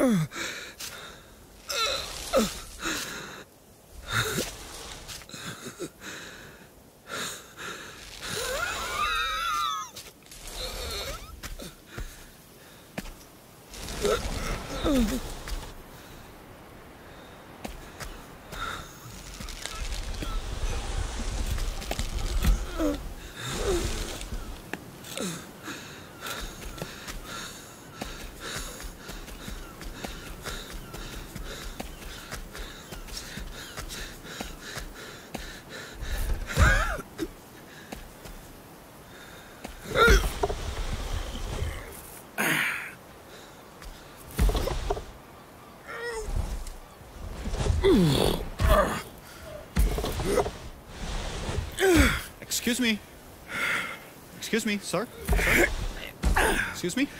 Excuse me. Excuse me, sir. Sir? Excuse me?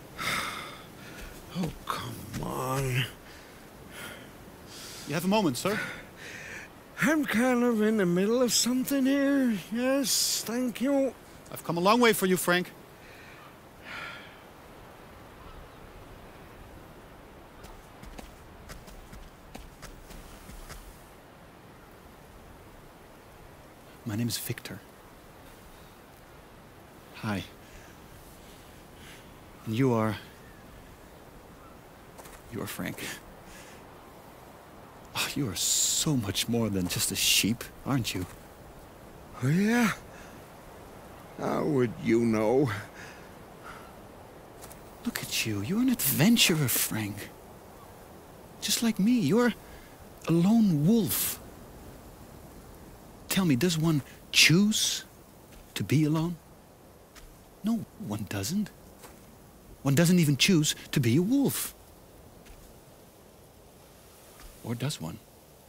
Oh, come on. You have a moment, sir? I'm kind of in the middle of something here. Yes, thank you. I've come a long way for you, Frank. My name is Victor. Hi. And you are Frank. Oh, you are so much more than just a sheep, aren't you? Oh, yeah? How would you know? Look at you. You're an adventurer, Frank. Just like me. You're a lone wolf. Tell me, does one choose to be alone? No, one doesn't. One doesn't even choose to be a wolf. Or does one?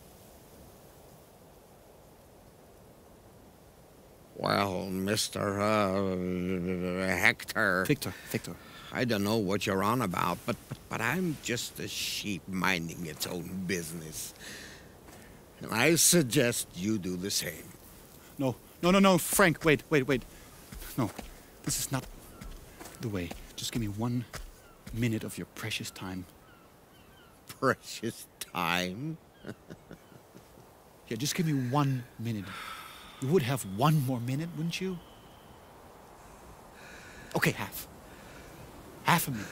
Well, Mr. Hector... Victor. I don't know what you're on about, but I'm just a sheep minding its own business. And I suggest you do the same. No, Frank, wait. No, this is not the way. Just give me 1 minute of your precious time. Precious time? Yeah, just give me 1 minute. You would have 1 more minute, wouldn't you? Okay, half. Half a minute.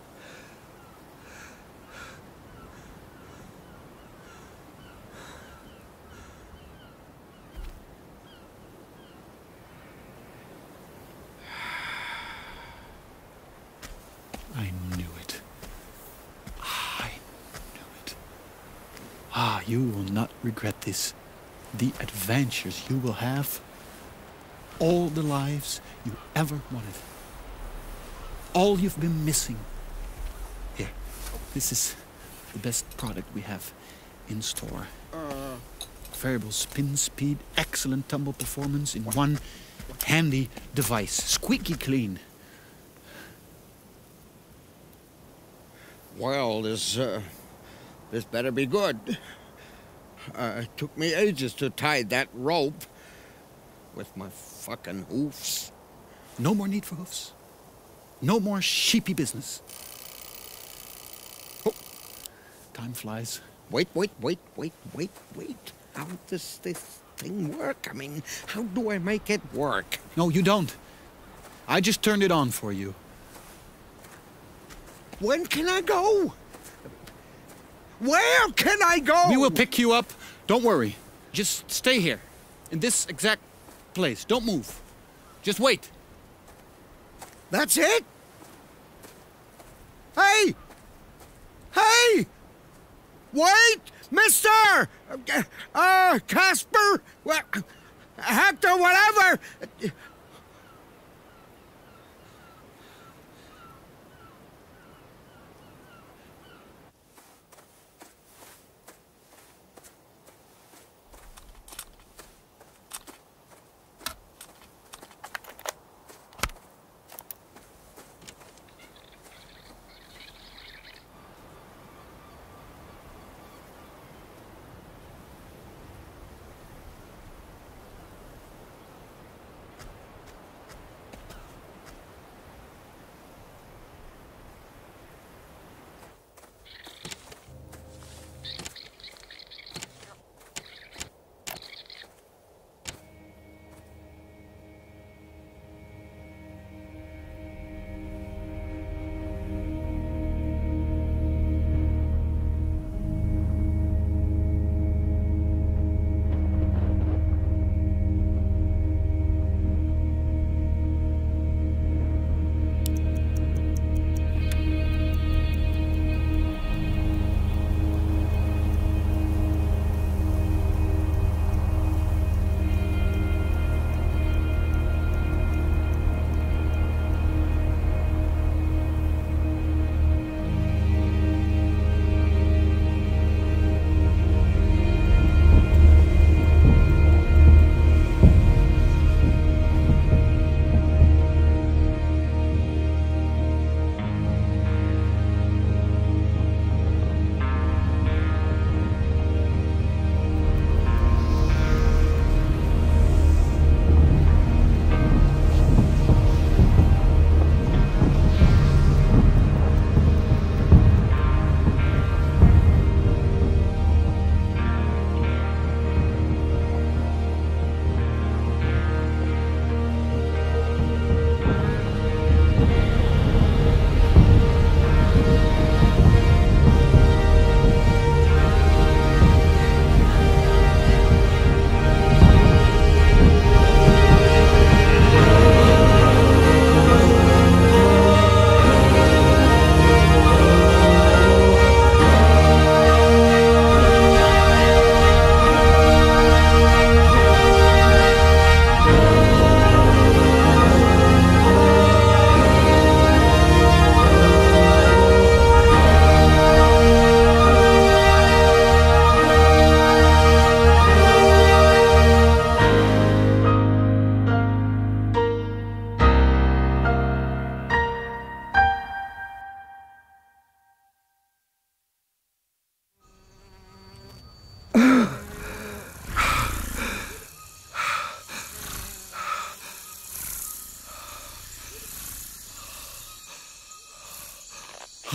I knew it. I knew it. Ah, you will not regret this. The adventures you will have. All the lives you ever wanted. All you've been missing. Here, this is the best product we have in store. Variable spin speed, excellent tumble performance in one handy device. Squeaky clean. Well, this better be good. It took me ages to tie that rope with my fucking hoofs. No more need for hoofs. No more sheepy business. Oh, time flies. Wait. How does this thing work? I mean, how do I make it work? No, you don't. I just turned it on for you. When can I go? Where can I go? We will pick you up. Don't worry. Just stay here. In this exact place. Don't move. Just wait. That's it? Hey! Wait! Mister! Casper! Hector, whatever!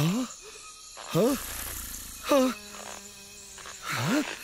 Huh? Huh? Huh? Huh?